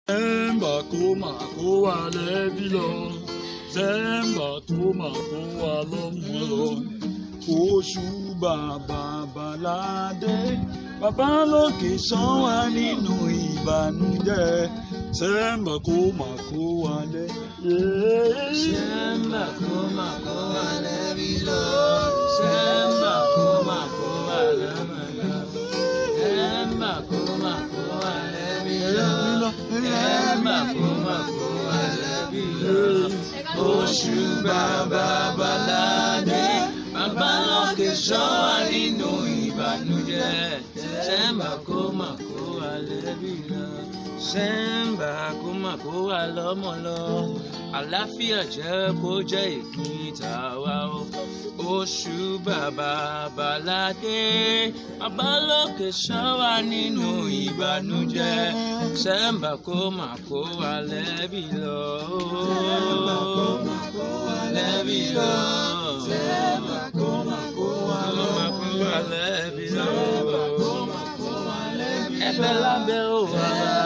Sẹ́mbà kó máa kó wa lẹ́bí lọ. Sẹ́mbà tó máa kó wa lọ́mọ lọ. Oṣù bàbá Bàládé. Bàbá lókè ṣọ́ wa nínú ìbànújẹ́. Sẹ́mbà kó máa kó wa lẹ́bí. Sẹ́mbà kó máa kó wa lẹ́bí lọ. Sẹ́mbà kó máa kó wa lọ́mọ lọ. Sẹ́mbà kó máa kó wa lẹ́bí lọ. Sẹ́mbà kó máa kó wa lẹ́bí lọ. Oṣù bàbá Bàládé. Bàbá lókè ṣọ́ wa nínú ìbànújẹ́. Sẹ́mbà kó máa kó wa lẹ́bí lọ. Sẹ́mbà kó máa kó wa lọ́mọ lọ. Àlàáfíà jẹ́ kó jẹ́ ìpín tàwa o. Oṣù bàbá Bàládé. Bàbá lókè ṣọ́ wa nínú ìbànújẹ́. Sẹ́mbà kó máa kó wa lẹ́bí lọ. Sẹ́mbà kó máa kó wa lẹ́bí lọ. Sẹ́mbà kó máa kó wa lẹ́bí lọ. Sẹ́mbà kó máa kó wa lẹ́bí lọ. Ẹ̀bẹ̀ lábẹ́ ò wá.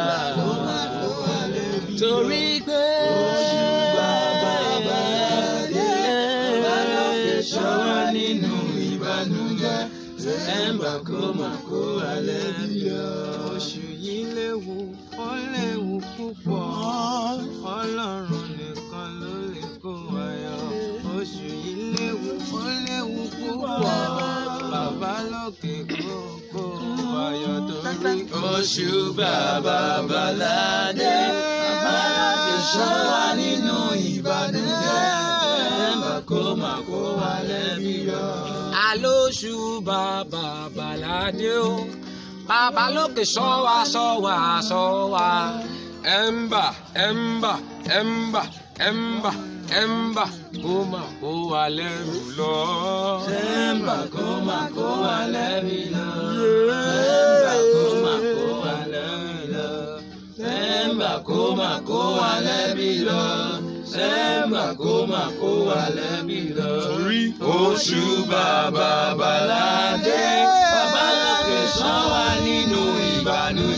Torí pé oṣù bàbá Bàládé. Bàbá lókè ṣọ́ wa nínú ìbànújẹ́. Sẹ́mbà kó máa kó wa lẹ́bí lọ. Oṣù yìí léwu, ó léwu púpọ̀. Ọlọ́run nìkan ló lè kó wa yọ. Oṣù yìí léwu, ó léwu púpọ̀. Bàbá lókè kó wa yọ torí oṣù bàbá Bàládé. Bàbá lókè ṣọ́ wa nínú ìbànújẹ́. Sẹ́mbà kó máa kó wa lẹ́bí lọ. Àlóṣù bàbá Bàládé o. Bàbá lókè ṣọ́ wa, ṣọ́ wa, ṣọ́ wa. Ẹ̀mbà, ẹ̀mbà, ẹ̀mbà, ẹ̀mbà, ẹ̀mbà kó máa kó wa lẹ́bí lọ. Sẹ́mbà kó máa kó wa lẹ́bí lọ. Sẹ́mbà kó máa kó wa lẹ́bí lọ. Sẹ́mbà kó máa kó wa lẹ́bí lọ. Sẹ́mbà kó máa kó wa lẹ́bí lọ. Oṣù bàbá Bàládé. Bàbá lókè ṣọ́ wa nínú ìbànújẹ́.